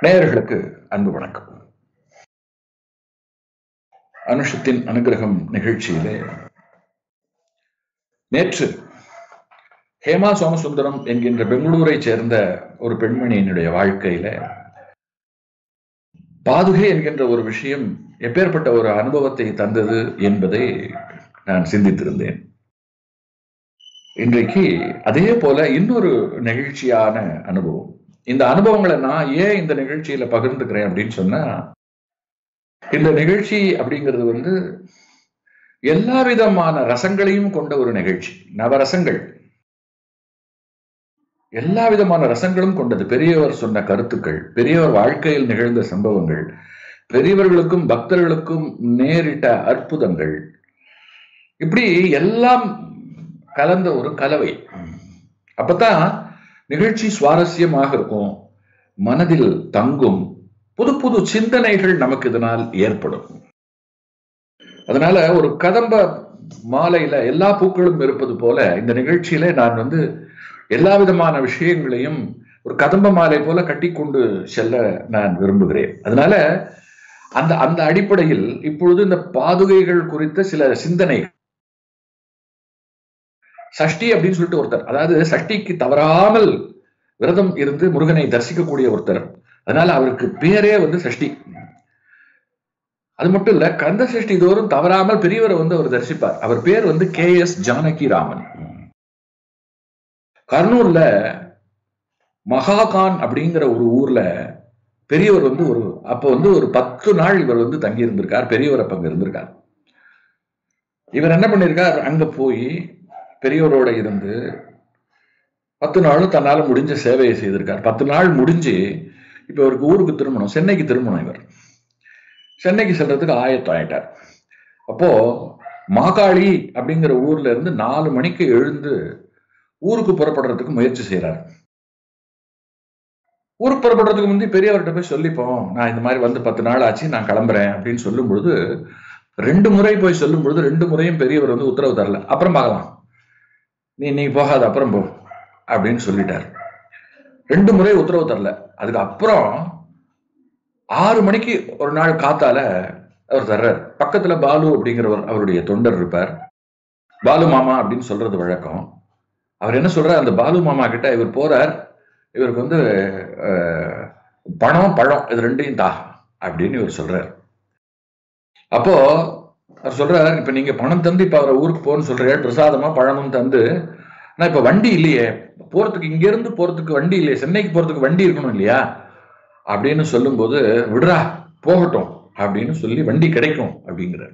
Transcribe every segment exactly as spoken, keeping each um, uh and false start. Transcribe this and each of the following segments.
நேயர்களுக்கு அன்பு வணக்கம். அனுஷத்தின் அனுகிரகம் நிகழ்ச்சியிலே நேற்று ஹேமா சோமசுந்தரம் என்கின்ற பெங்களூரை சேர்ந்த ஒரு பெண்மணியினுடைய வாழ்க்கையில பாதுகை என்கின்ற ஒரு விஷயம் எப்பேற்பட்ட ஒரு அனுபவத்தை தந்தது என்பதை நான் சிந்தித்திருந்தேன். இன்றைக்கு அதே போல இன்னொரு நெகிழ்ச்சியான அனுபவம். இந்த அனுபவங்களை நான் ஏன் இந்த நிகழ்ச்சியில பகிர்ந்துக்கிறேன் அப்படின்னு சொன்னா, இந்த நிகழ்ச்சி அப்படிங்கிறது வந்து எல்லா விதமான ரசங்களையும் கொண்ட ஒரு நிகழ்ச்சி. நவரசங்கள், எல்லா விதமான ரசங்களும் கொண்டது. பெரியவர் சொன்ன கருத்துக்கள், பெரியவர் வாழ்க்கையில் நிகழ்ந்த சம்பவங்கள், பெரியவர்களுக்கும் பக்தர்களுக்கும் நேரிட்ட அற்புதங்கள், இப்படி எல்லாம் கலந்த ஒரு கலவை. அப்பதான் நிகழ்ச்சி சுவாரஸ்யமாக இருக்கும், மனதில் தங்கும், புது புது சிந்தனைகள் நமக்கு இதனால் ஏற்படும். அதனால ஒரு கதம்ப மாலையில எல்லா பூக்களும் இருப்பது போல இந்த நிகழ்ச்சியில நான் வந்து எல்லா விதமான விஷயங்களையும் ஒரு கதம்ப மாலை போல கட்டி கொண்டு செல்ல நான் விரும்புகிறேன். அதனால அந்த அந்த அடிப்படையில் இப்பொழுது இந்த பாதுகைகள் குறித்த சில சிந்தனை. சஷ்டி அப்படின்னு சொல்லிட்டு ஒருத்தர், அதாவது சஷ்டிக்கு தவறாமல் விரதம் இருந்து முருகனை தரிசிக்கக்கூடிய ஒருத்தர். அதனால அவருக்கு பேரே வந்து சஷ்டி. அது மட்டும் இல்ல, கந்த சஷ்டி தோறும் தவறாமல் பெரியவரை வந்து அவர் தரிசிப்பார். அவர் பேர் வந்து கே எஸ் ஜானகி ராமன். கர்னூல்ல மகாகான் அப்படிங்கிற ஒரு ஊர்ல பெரியவர் வந்து ஒரு அப்ப வந்து ஒரு பத்து நாள் இவர் வந்து தங்கி இருந்திருக்கார். பெரியவர் அப்ப அங்க இருந்திருக்கார். இவர் என்ன பண்ணிருக்கார், அங்க போய் பெரியவரோட இருந்து பத்து நாளும் தன்னால முடிஞ்ச சேவையை செய்திருக்கார். பத்து நாள் முடிஞ்சு இப்ப இவருக்கு ஊருக்கு திரும்பணும், சென்னைக்கு திரும்பணும். இவர் சென்னைக்கு செல்றதுக்கு ஆயத்தம் ஆயிட்டார். அப்போ மாகாளி அப்படிங்கிற ஊர்ல இருந்து நாலு மணிக்கு எழுந்து ஊருக்கு புறப்படுறதுக்கு முயற்சி செய்யறார். ஊருக்கு புறப்படுறதுக்கு முந்தி பெரியவர்கிட்ட போய் சொல்லிப்போம், நான் இந்த மாதிரி வந்து பத்து நாள் ஆச்சு, நான் கிளம்புறேன் அப்படின்னு சொல்லும் பொழுது, ரெண்டு முறை போய் சொல்லும் பொழுது ரெண்டு முறையும் பெரியவர் வந்து உத்தரவு தரல. அப்புறம் பார்க்கலாம், நீ நீ போகாத, அப்புறம் போ அப்படின்னு சொல்லிட்டார். ரெண்டு முறை உத்தரவு தரல. அதுக்கு அப்புறம் ஆறு மணிக்கு ஒரு நாள் காத்தால அவர் தர்றார். பக்கத்துல பாலு அப்படிங்கிறவர் அவருடைய தொண்டர் இருப்பார். பாலு மாமா அப்படின்னு சொல்றது வழக்கம். அவர் என்ன சொல்றார், அந்த பாலு மாமா கிட்ட இவர் போறார். இவருக்கு வந்து பணம் பழம் இது ரெண்டையும் தா அப்படின்னு இவர் சொல்றார். அப்போ அவர் சொல்றாரு, இப்ப நீங்க பணம் தந்து இப்ப அவரை ஊருக்கு போன்னு சொல்றீங்க, பிரசாதமா பழமும் தந்து, ஆனா இப்ப வண்டி இல்லையே, போறதுக்கு இங்க இருந்து போறதுக்கு வண்டி இல்லையே, சென்னைக்கு போறதுக்கு வண்டி இருக்கணும் இல்லையா அப்படின்னு சொல்லும் போது, விடுறா போகட்டும் அப்படின்னு சொல்லி, வண்டி கிடைக்கும் அப்படிங்கிறார்.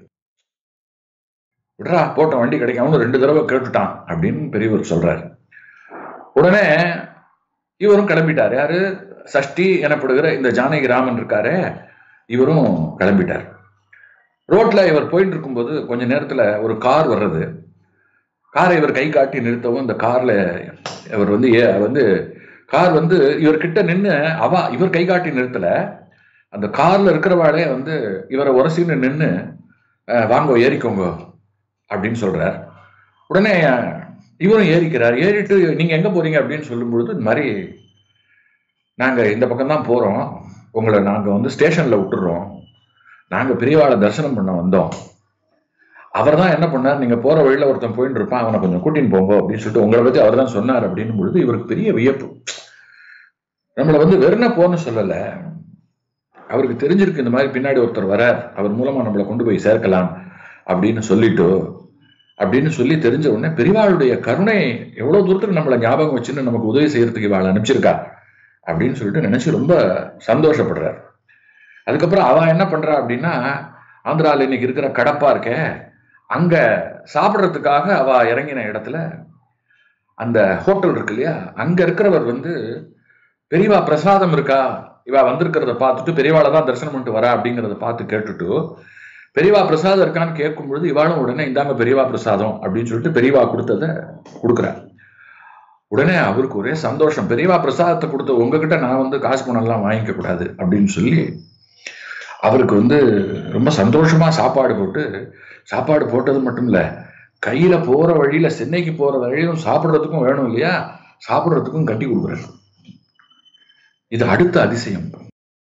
விடுறா போட்டோம், வண்டி கிடைக்கும், அவனும் ரெண்டு தடவை கேட்டுட்டான் அப்படின்னு பெரியவர் சொல்றாரு. உடனே இவரும் கிளம்பிட்டார். யாரு, சஷ்டி எனப்படுகிற இந்த ஜானகி ராமன் இருக்காரு, இவரும் கிளம்பிட்டார். ரோட்ல இவர் போயிட்டு இருக்கும்போது கொஞ்ச நேரத்துல ஒரு கார் வர்றது. காரை இவர் கை காட்டி நிறுத்தவும், இந்த கார்ல இவர் வந்து வந்து கார் வந்து இவர்கிட்ட நின்று, அவ இவர் கை காட்டி நிறுத்தல, அந்த கார்ல இருக்கிறவாளே வந்து இவரை உரசின்னு நின்று, வாங்க ஏறிக்கோங்க அப்படின்னு சொல்றார். உடனே இவரும் ஏறிக்கிறார். ஏறிட்டு நீங்க எங்க போறீங்க அப்படின்னு சொல்லும் பொழுது, இந்த மாதிரி நாங்க இந்த பக்கம் தான் போறோம், உங்களை நாங்க வந்து ஸ்டேஷன்ல விட்டுறோம், நாங்க பெரியவாளை தரிசனம் பண்ண வந்தோம், அவர் தான் என்ன பண்ணார், நீங்க போற வழியில ஒருத்தன் போயிட்டு இருப்பான், அவனை கொஞ்சம் கூட்டின்னு போங்க அப்படின்னு சொல்லிட்டு உங்களை பத்தி அவர் தான் சொன்னார் அப்படின்னு பொழுது இவருக்கு பெரிய வியப்பு. நம்மளை வந்து வெறுன போன்னு சொல்லல, அவருக்கு தெரிஞ்சிருக்கு இந்த மாதிரி பின்னாடி ஒருத்தர் வரார், அவர் மூலமா நம்மளை கொண்டு போய் சேர்க்கலாம் அப்படின்னு சொல்லிட்டு அப்படின்னு சொல்லி தெரிஞ்ச உடனே பெரியவாளுடைய கருணை எவ்வளவு தூரத்துக்கு நம்மளை ஞாபகம் வச்சுன்னு நமக்கு உதவி செய்யறதுக்கு இவாளை அனுப்பிச்சிருக்கா அப்படின்னு சொல்லிட்டு நினைச்சு ரொம்ப சந்தோஷப்படுறார். அதுக்கப்புறம் அவ என்ன பண்றா அப்படின்னா, ஆந்திரால இன்னைக்கு இருக்கிற கடப்பா இருக்க, அங்க சாப்பிட்றதுக்காக அவ இறங்கின இடத்துல அந்த ஹோட்டல் இருக்கு இல்லையா, அங்க இருக்கிறவர் வந்து பெரியவா பிரசாதம் இருக்கா, இவ வந்திருக்கிறத பார்த்துட்டு பெரியவாளை தான் தரிசனம் பண்ணிட்டு வரா அப்படிங்கிறத பார்த்து கேட்டுட்டு, பெரியவா பிரசாதம் இருக்கான்னு கேட்கும் பொழுது இவாளும் உடனே இந்தாங்க பெரியவா பிரசாதம் அப்படின்னு சொல்லிட்டு பெரியவா கொடுத்தத கொடுக்குறார். உடனே அவருக்கு ஒரே சந்தோஷம், பெரியவா பிரசாதத்தை கொடுத்த உங்ககிட்ட நான் வந்து காசு பணம் எல்லாம் வாங்கிக்க கூடாது அப்படின்னு சொல்லி அவருக்கு வந்து ரொம்ப சந்தோஷமா சாப்பாடு போட்டு, சாப்பாடு போட்டது மட்டும் இல்ல, கையில போற வழியில சென்னைக்கு போற வழியிலும் சாப்பிட்றதுக்கும் வேணும் இல்லையா, சாப்பிட்றதுக்கும் கட்டி கொடுக்குறாரு. இது அடுத்த அதிசயம்.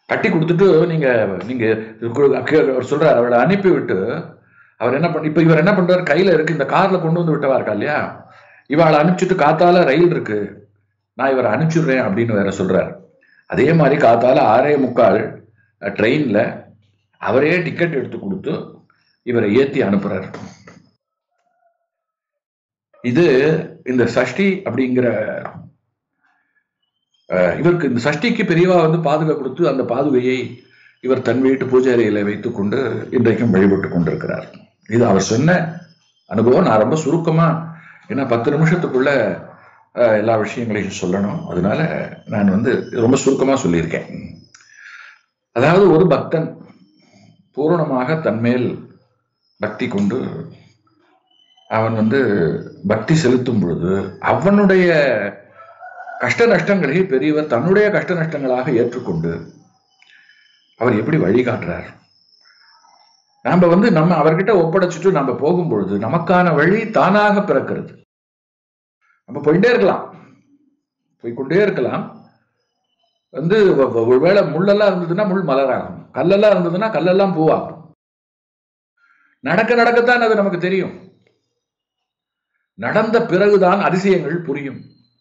கட்டி கொடுத்துட்டு நீங்க நீங்க சொல்றாரு, அவளை அனுப்பி விட்டு அவர் என்ன பண்ண, இப்ப இவர் என்ன பண்றாரு, கையில இருக்கு இந்த கார்ல கொண்டு வந்து விட்டவா இருக்கா இல்லையா, இவளை அனுப்பிச்சுட்டு காத்தால ரயில் இருக்கு நான் இவரை அனுப்பிச்சுடுறேன் அப்படின்னு வேற சொல்றாரு. அதே மாதிரி காத்தால ஆறே முக்கால் ட்ரெயின்ல அவரே டிக்கெட் எடுத்து கொடுத்து இவரை ஏத்தி அனுப்புறாரு. இது இந்த சஷ்டி அப்படிங்கிற இவருக்கு இந்த சஷ்டிக்கு பெரியவா வந்து பாதுகா கொடுத்து அந்த பாதுகையை இவர் தன் வீட்டு பூஜை அறையில வைத்துக் கொண்டு இன்றைக்கும் வழிபட்டு கொண்டிருக்கிறார். இது அவர் சொன்ன அனுபவம். நான் ரொம்ப சுருக்கமா, ஏன்னா பத்து நிமிஷத்துக்குள்ள எல்லா விஷயங்களையும் சொல்லணும், அதனால நான் வந்து ரொம்ப சுருக்கமா சொல்லியிருக்கேன். அதாவது ஒரு பக்தன் பூரணமாக தன்மேல் பக்தி கொண்டு அவன் வந்து பக்தி செலுத்தும் பொழுது அவனுடைய கஷ்ட நஷ்டங்களை பெரியவர் தன்னுடைய கஷ்ட நஷ்டங்களாக ஏற்றுக்கொண்டு அவர் எப்படி வழிகாட்டுறார். நாம வந்து நம்ம அவர்கிட்ட ஒப்படைச்சிட்டு நம்ம போகும் பொழுது நமக்கான வழி தானாக பிறக்கிறது. நம்ம போயிட்டே இருக்கலாம், போய்கொண்டே இருக்கலாம். வந்து ஒருவேளை முள்ளெல்லாம் இருந்ததுன்னா முள் மலராகும், கல்லெல்லாம் இருந்ததுன்னா கல்லெல்லாம் பூவாகும். நடக்க நடக்கத்தான் அது நமக்கு தெரியும். நடந்த பிறகுதான் அதிசயங்கள் புரியும்.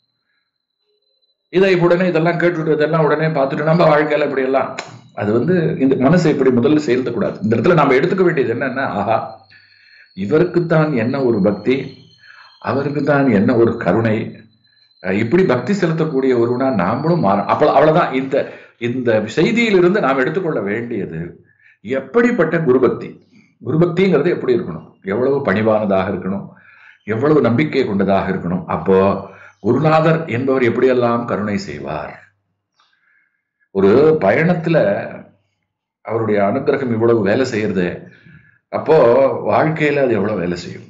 இதை உடனே இதெல்லாம் கேட்டுட்டு இதெல்லாம் உடனே பார்த்துட்டு நம்ம வாழ்க்கையில இப்படி எல்லாம் அது வந்து இந்த மனசை இப்படி முதல்ல செயல்படக்கூடாது. இந்த இடத்துல நம்ம எடுத்துக்க வேண்டியது என்னன்னா, ஆஹா இவருக்குத்தான் என்ன ஒரு பக்தி, அவருக்குத்தான் என்ன ஒரு கருணை, இப்படி பக்தி செலுத்தக்கூடிய ஒருவனா நாமளும் மாற. அப்ப அவ்வளவுதான். இந்த இந்த செய்தியிலிருந்து நாம் எடுத்துக்கொள்ள வேண்டியது எப்படிப்பட்ட குருபக்தி. குருபக்திங்கிறது எப்படி இருக்கணும், எவ்வளவு பணிவானதாக இருக்கணும், எவ்வளவு நம்பிக்கை கொண்டதாக இருக்கணும். அப்போ குருநாதர் என்பவர் எப்படியெல்லாம் கருணை செய்வார். ஒரு பயணத்துல அவருடைய அனுகிரகம் இவ்வளவு வேலை செய்யறது, அப்போ வாழ்க்கையில அது எவ்வளவு வேலை செய்யும்.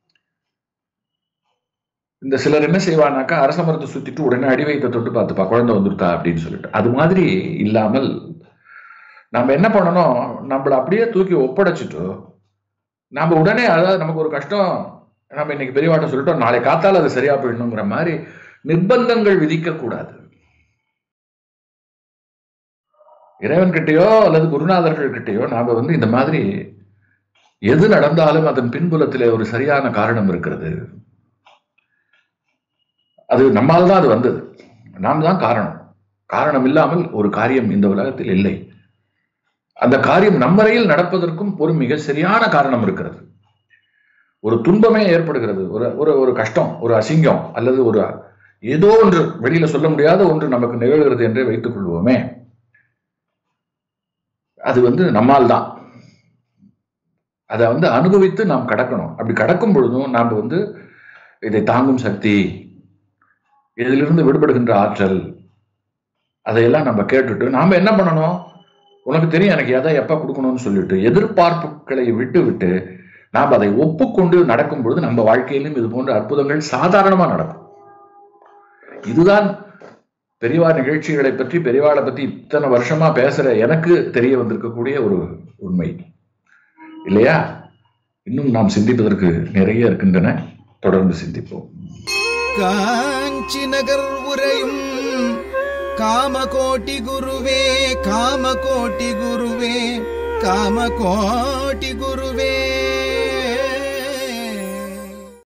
இந்த சிலர் என்ன செய்வானாக்கா, அரச மரத்தை சுத்திட்டு உடனே அடி வைத்த தொட்டு பார்த்துப்பா குழந்தை வந்துருத்தா அப்படின்னு சொல்லிட்டு, அது மாதிரி இல்லாமல் நம்ம என்ன பண்ணணும், நம்மள அப்படியே தூக்கி ஒப்படைச்சிட்டு நம்ம உடனே, அதாவது நமக்கு ஒரு கஷ்டம் நம்ம இன்னைக்கு பெரியவாட்ட சொல்லிட்டோம் நாளை காத்தால அது சரியா போயிடணுங்கிற மாதிரி நிர்பந்தங்கள் விதிக்க கூடாது. இறைவன் கிட்டையோ அல்லது குருநாதர்கள் கிட்டையோ நாம வந்து இந்த மாதிரி எது நடந்தாலும் அதன் பின்புலத்திலே ஒரு சரியான காரணம் இருக்கிறது. அது நம்மால் தான் அது வந்தது, நாம் தான் காரணம். காரணம் இல்லாமல் ஒரு காரியம் இந்த உலகத்தில் இல்லை. அந்த காரியம் நம் வரையில் நடப்பதற்கும் ஒரு மிக சரியான காரணம் இருக்கிறது. ஒரு துன்பமே ஏற்படுகிறது, ஒரு ஒரு ஒரு கஷ்டம், ஒரு அசிங்கம் அல்லது ஒரு ஏதோ ஒன்று வெளியில சொல்ல முடியாத ஒன்று நமக்கு நிகழ்கிறது என்றே வைத்துக் கொள்வோமே, அது வந்து நம்மால் தான். அதை வந்து அனுபவித்து நாம் கடக்கணும். அப்படி கடக்கும் பொழுதும் நாம் வந்து இதை தாங்கும் சக்தி, இதிலிருந்து விடுபடுகின்ற ஆற்றல், அதையெல்லாம் நம்ம கேட்டுட்டு நாம என்ன பண்ணணும், உனக்கு தெரியும் எனக்கு எதை எப்ப கொடுக்கணும்னு சொல்லிட்டு எதிர்பார்ப்புகளை விட்டு விட்டு நாம் அதை ஒப்புக்கொண்டு நடக்கும் பொழுது நம்ம வாழ்க்கையிலும் இது போன்ற அற்புதங்கள் சாதாரணமா நடக்கும். இதுதான் பெரியவா நிகழ்ச்சிகளை பற்றி, பெரியவாளை பத்தி இத்தனை வருஷமா பேசுற எனக்கு தெரிய வந்திருக்கக்கூடிய ஒரு உண்மை இல்லையா. இன்னும் நாம் சிந்திப்பதற்கு நிறைய இருக்கின்றன, தொடர்ந்து சிந்திப்போம். காஞ்சி நகர் உரையும் காமகோட்டி குருவே, காமகோட்டி குருவே, காமகோட்டி குருவே.